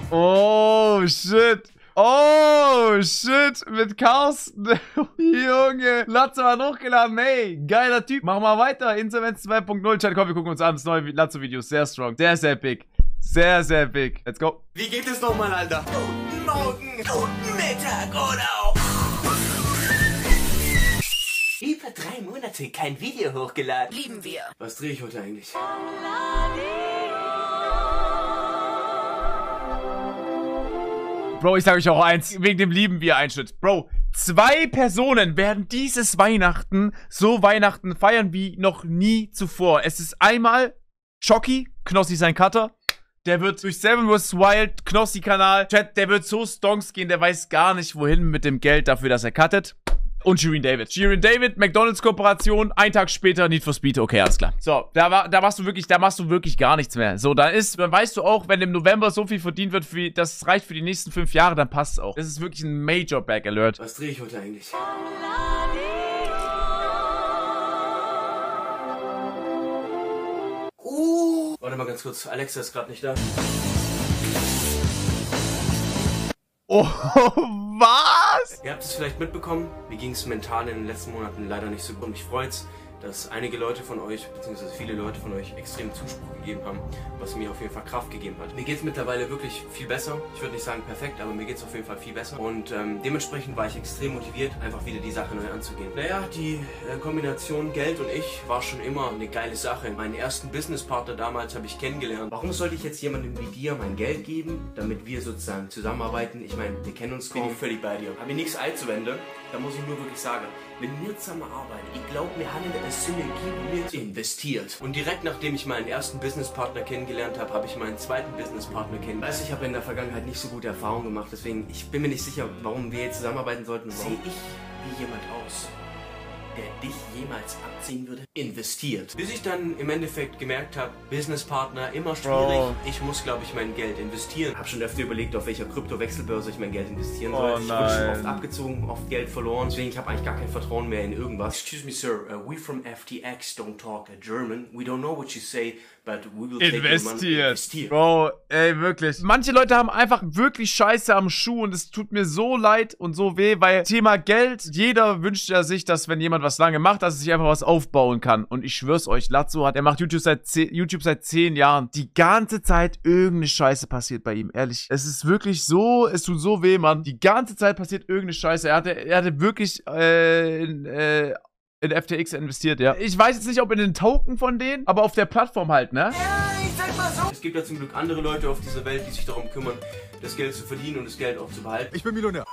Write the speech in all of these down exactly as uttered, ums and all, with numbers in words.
Oh, shit. Oh, shit. Mit Carsten. Junge. Latzo hat hochgeladen. Hey, geiler Typ. Machen wir weiter. Insolvenz zwei punkt null. Chat, komm, wir gucken uns an. Das neue Latzo-Video. Sehr strong. Sehr, sehr big. Sehr, sehr big. Let's go. Wie geht es nochmal, Alter? Guten Morgen, guten Mittag oder auch... Über drei Monate kein Video hochgeladen. Lieben wir. Was drehe ich heute eigentlich? Bro, ich sage euch auch eins, wegen dem lieben wir Einschnitt. Bro, zwei Personen werden dieses Weihnachten so Weihnachten feiern wie noch nie zuvor. Es ist einmal Chucky, Knossi sein Cutter. Der wird durch Seven vs. Wild, Knossi-Kanal, Chat, der wird so stonks gehen, der weiß gar nicht, wohin mit dem Geld dafür, dass er cuttet. Und Shirin David. Shirin David, McDonalds-Kooperation, ein Tag später Need for Speed, okay, alles klar. So, da, war, da machst du wirklich, da machst du wirklich gar nichts mehr. So, da ist, dann weißt du auch, wenn im November so viel verdient wird, für, das reicht für die nächsten fünf Jahre, dann passt es auch. Das ist wirklich ein Major Back Alert. Was drehe ich heute eigentlich? Uh. Warte mal ganz kurz, Alexa ist gerade nicht da. Oh, was? Ihr habt es vielleicht mitbekommen, mir ging es mental in den letzten Monaten leider nicht so gut. Und mich freut's, dass einige Leute von euch, beziehungsweise viele Leute von euch extrem Zuspruch gegeben haben, was mir auf jeden Fall Kraft gegeben hat. Mir geht es mittlerweile wirklich viel besser. Ich würde nicht sagen perfekt, aber mir geht es auf jeden Fall viel besser. Und ähm, dementsprechend war ich extrem motiviert, einfach wieder die Sache neu anzugehen. Naja, die äh, Kombination Geld und ich war schon immer eine geile Sache. Meinen ersten Businesspartner damals habe ich kennengelernt. Warum sollte ich jetzt jemandem wie dir mein Geld geben, damit wir sozusagen zusammenarbeiten? Ich meine, wir kennen uns kaum. Bin ich völlig bei dir. Habe ich nichts einzuwenden. Da muss ich nur wirklich sagen, wenn wir zusammenarbeiten, ich glaube, wir haben eine Synergie mit investiert. Und direkt nachdem ich meinen ersten Businesspartner kennengelernt habe, habe ich meinen zweiten Businesspartner kennengelernt. Weiß, ich habe in der Vergangenheit nicht so gute Erfahrungen gemacht, deswegen, ich bin mir nicht sicher, warum wir jetzt zusammenarbeiten sollten. Sehe ich wie jemand aus, der dich jemals abziehen würde? Investiert. Bis ich dann im Endeffekt gemerkt habe, Businesspartner immer schwierig. Bro. Ich muss, glaube ich, mein Geld investieren. Habe schon öfter überlegt, auf welcher Kryptowechselbörse ich mein Geld investieren Oh, soll. Ich wurde schon nein. oft abgezogen, oft Geld verloren. Deswegen, ich habe eigentlich gar kein Vertrauen mehr in irgendwas. Excuse me, sir. Uh, we from F T X don't talk uh, German. We don't know what you say, but we will take your money. Investiert. Investiert. Bro, ey, wirklich. Manche Leute haben einfach wirklich Scheiße am Schuh und es tut mir so leid und so weh, weil Thema Geld, jeder wünscht ja sich, dass wenn jemand was lange macht, dass er sich einfach was aufbauen kann. Und ich schwör's euch, Latzo hat, er macht YouTube seit, zehn, YouTube seit zehn Jahren. Die ganze Zeit irgendeine Scheiße passiert bei ihm, ehrlich. Es ist wirklich so, es tut so weh, Mann. Die ganze Zeit passiert irgendeine Scheiße. Er hatte, er hatte wirklich, äh, in, äh, in F T X investiert, ja. Ich weiß jetzt nicht, ob in den Token von denen, aber auf der Plattform halt, ne? Ja, ich sag mal so. Es gibt ja zum Glück andere Leute auf dieser Welt, die sich darum kümmern, das Geld zu verdienen und das Geld auch zu behalten. Ich bin Millionär.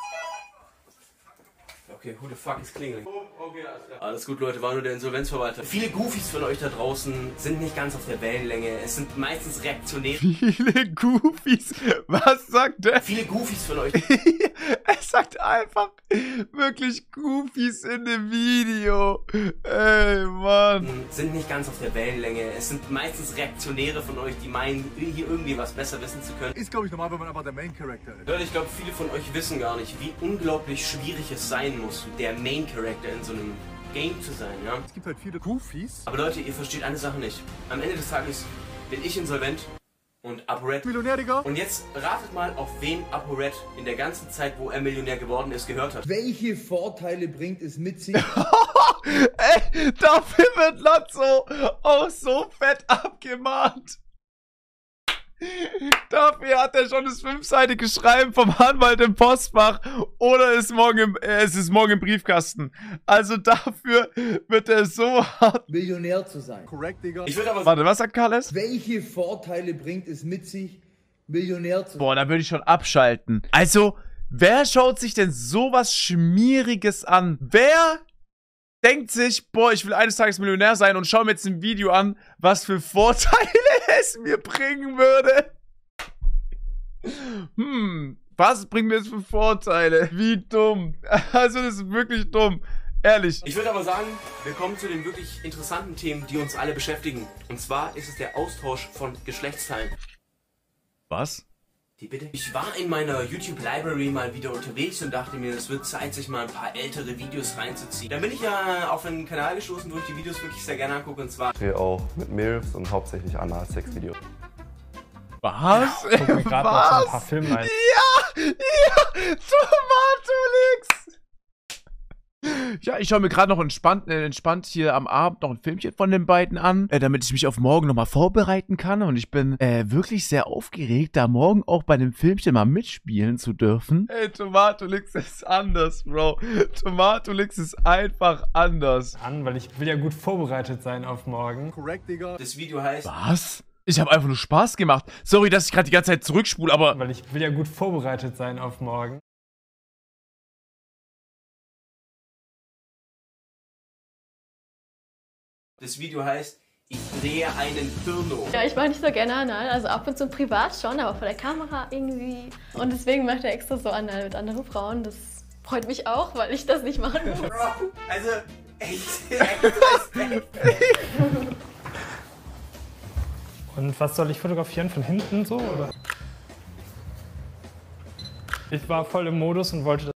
Okay, who the fuck ist klingeln? Okay, alles klar. Alles gut, Leute, war nur der Insolvenzverwalter. Viele Goofies von euch da draußen sind nicht ganz auf der Wellenlänge. Es sind meistens reaktionäre. Viele Goofies. Was sagt der? Viele Goofies von euch. Er sagt einfach wirklich Goofies in dem Video. Ey, Mann. Sind nicht ganz auf der Wellenlänge. Es sind meistens Reaktionäre von euch, die meinen, hier irgendwie was besser wissen zu können. Ist, glaube ich, normal, wenn man einfach der Main Character ist. Leute, ich glaube, viele von euch wissen gar nicht, wie unglaublich schwierig es sein muss, der Main Character in so einem Game zu sein, ja? Es gibt halt viele Goofies. Aber Leute, ihr versteht eine Sache nicht. Am Ende des Tages bin ich insolvent und ApoRed Millionär, Digga. Und jetzt ratet mal, auf wen ApoRed in der ganzen Zeit, wo er Millionär geworden ist, gehört hat. Welche Vorteile bringt es mit sich? Ey, dafür wird Latzo auch so fett abgemahnt. Dafür hat er schon das fünfseitige Schreiben vom Anwalt im Postfach oder ist morgen im, äh, es ist morgen im Briefkasten. Also dafür wird er so hart. Millionär zu sein. Korrekt, Digga. Ich würde aber Warte, was sagt Carles? Welche Vorteile bringt es mit sich, Millionär zu sein? Boah, da würde ich schon abschalten. Also, wer schaut sich denn sowas Schmieriges an? Wer denkt sich, boah, ich will eines Tages Millionär sein und schau mir jetzt ein Video an, was für Vorteile es mir bringen würde? Hm, was bringt mir das für Vorteile? Wie dumm. Also, das ist wirklich dumm. Ehrlich. Ich würde aber sagen, wir kommen zu den wirklich interessanten Themen, die uns alle beschäftigen. Und zwar ist es der Austausch von Geschlechtsteilen. Was? Die bitte? Ich war in meiner YouTube-Library mal wieder unterwegs und dachte mir, es wird Zeit, sich mal ein paar ältere Videos reinzuziehen. Dann bin ich ja auf einen Kanal gestoßen, wo ich die Videos wirklich sehr gerne angucke, und zwar... Ich drehe auch mit Milfs und hauptsächlich Anal-Sex-Videos. Was? Guck mir gerade noch so ein paar Filme ein. Ja! Ja! Tomatolix! Ja, ich schaue mir gerade noch entspannt, äh, entspannt hier am Abend noch ein Filmchen von den beiden an, äh, damit ich mich auf morgen nochmal vorbereiten kann. Und ich bin äh, wirklich sehr aufgeregt, da morgen auch bei dem Filmchen mal mitspielen zu dürfen. Ey, Tomatolix ist anders, Bro. Tomatolix ist einfach anders. An, weil ich will ja gut vorbereitet sein auf morgen. Korrekt, Digga. Das Video heißt... Was? Ich habe einfach nur Spaß gemacht. Sorry, dass ich gerade die ganze Zeit zurückspule, aber... Weil ich will ja gut vorbereitet sein auf morgen. Das Video heißt, ich drehe einen Porno. Ja, ich mache nicht so gerne Anal, also ab und zu privat schon, aber vor der Kamera irgendwie. Und deswegen macht er extra so Anal mit anderen Frauen. Das freut mich auch, weil ich das nicht machen muss. Bro, also echt. Und was soll ich fotografieren? Von hinten so, oder? Ich war voll im Modus und wollte das...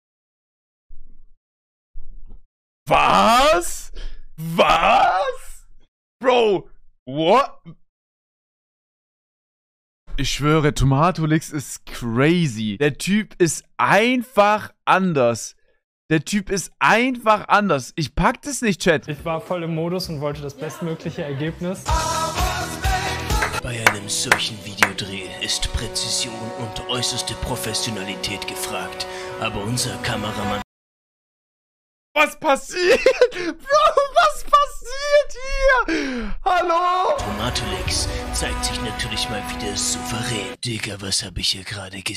Was? Was? Bro, what? Ich schwöre, Tomatolix ist crazy. Der Typ ist einfach anders. Der Typ ist einfach anders. Ich pack das nicht, Chat. Ich war voll im Modus und wollte das bestmögliche Ergebnis. Bei einem solchen Videodreh ist Präzision und äußerste Professionalität gefragt. Aber unser Kameramann... Was passiert? Bro, was passiert hier? Hallo? Tomatolix zeigt sich natürlich mal wieder souverän. Digga, was hab ich hier gerade gesehen?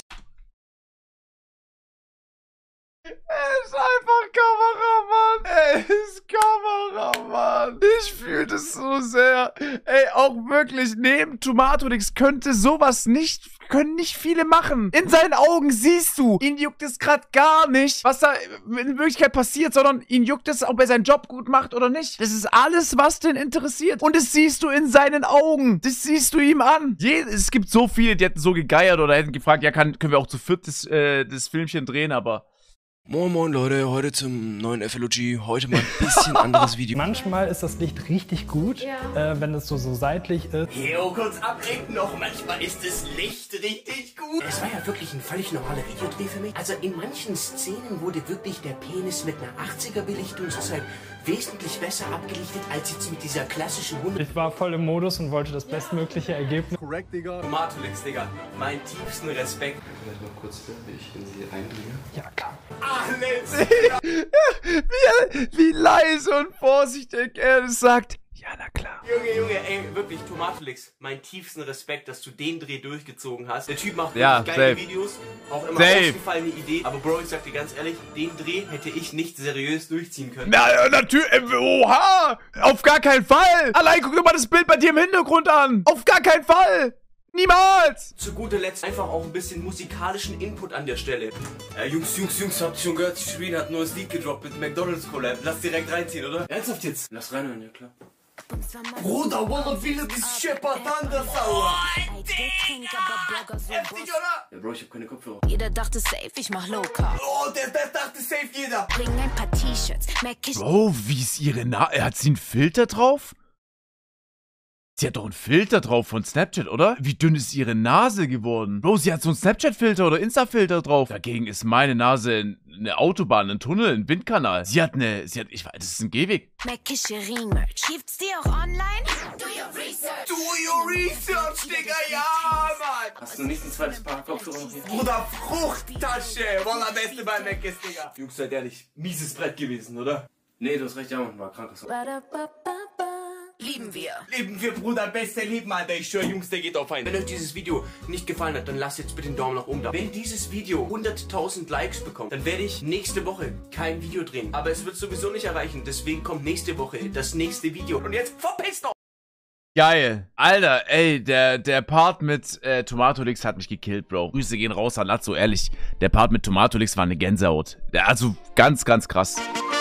Er ist einfach Kameramann. Er ist Kameramann. Ich fühle das so sehr. Ey, auch wirklich, neben Tomatolix könnte sowas nicht, können nicht viele machen. In seinen Augen siehst du, ihn juckt es gerade gar nicht, was da in Wirklichkeit passiert, sondern ihn juckt es, ob er seinen Job gut macht oder nicht. Das ist alles, was den interessiert. Und das siehst du in seinen Augen. Das siehst du ihm an. Je, es gibt so viele, die hätten so gegeiert oder hätten gefragt, ja, kann, können wir auch zu viert das, äh, das Filmchen drehen, aber... Moin moin Leute, heute zum neuen F L O G, heute mal ein bisschen anderes Video. Manchmal ist das Licht richtig gut, Ja. äh, wenn es so, so seitlich ist. Heo, kurz abreden noch. Manchmal ist das Licht richtig gut. Es war ja wirklich ein völlig normaler Videodreh für mich. Also in manchen Szenen wurde wirklich der Penis mit einer achtziger-Belichtung sozusagen wesentlich besser abgelichtet als jetzt mit dieser klassischen hundert. Ich war voll im Modus und wollte das bestmögliche Ergebnis. Korrekt, Digga. Tomatolix, Digga. Meinen tiefsten Respekt. Vielleicht mal kurz, wie ich in sie einbringe. Ja, klar. Alles. wie, wie leise und vorsichtig er das sagt. Ja, na klar. Junge, Junge, ey, wirklich, Tomatolix, meinen tiefsten Respekt, dass du den Dreh durchgezogen hast. Der Typ macht wirklich Ja, geile safe. Videos, auch immer Safe. ausgefallene Idee. Aber Bro, ich sag dir ganz ehrlich, den Dreh hätte ich nicht seriös durchziehen können. Na, natürlich. Oha! Auf gar keinen Fall! Allein guck dir mal das Bild bei dir im Hintergrund an! Auf gar keinen Fall! Niemals! Zu guter Letzt einfach auch ein bisschen musikalischen Input an der Stelle. Äh, Jungs, Jungs, Jungs, habt ihr schon gehört, Shirin hat ein neues Lied gedroppt mit McDonald's Collab. Lass direkt reinziehen, oder? Ernsthaft jetzt? Lass reinhören, ja klar. Bruder, Wallah, viele das scheppert anders, Aua. Heftig, oder? Ja, Bro, ich hab keine Kopfhörer. Jeder dachte safe, ich mach low carb. Oh, der, der dachte safe jeder. Bring ein paar T-Shirts, Mac Bro, wie ist ihre Nase? Hat sie einen Filter drauf? Sie hat doch einen Filter drauf von Snapchat, oder? Wie dünn ist ihre Nase geworden? Bro, sie hat so einen Snapchat-Filter oder Insta-Filter drauf. Dagegen ist meine Nase eine Autobahn, ein Tunnel, ein Windkanal. Sie hat eine, sie hat, ich weiß, das ist ein Gehweg. Shirin Merch. Gibt's die auch online? Do your research. Do your research, Digga, ja, Mann. Hast du nicht ein zweites Paar Kopfhörer noch hier? Bruder, Fruchttasche. Wallah, beste bei Mac ist, Digga. Jungs, seid ehrlich, mieses Brett gewesen, oder? Nee, du hast recht, ja, Mann, war krank. Lieben wir. Leben wir, Bruder, beste Leben, Alter. Ich schwör, Jungs, der geht auf einen. Wenn euch dieses Video nicht gefallen hat, dann lasst jetzt bitte einen Daumen nach oben da. Wenn dieses Video hunderttausend Likes bekommt, dann werde ich nächste Woche kein Video drehen. Aber es wird sowieso nicht erreichen, deswegen kommt nächste Woche das nächste Video. Und jetzt verpisst doch! Geil. Alter, ey, der, der Part mit äh, Tomatolix hat mich gekillt, Bro. Grüße gehen raus an Lazzo, ehrlich. Der Part mit Tomatolix war eine Gänsehaut. Der, also ganz, ganz krass.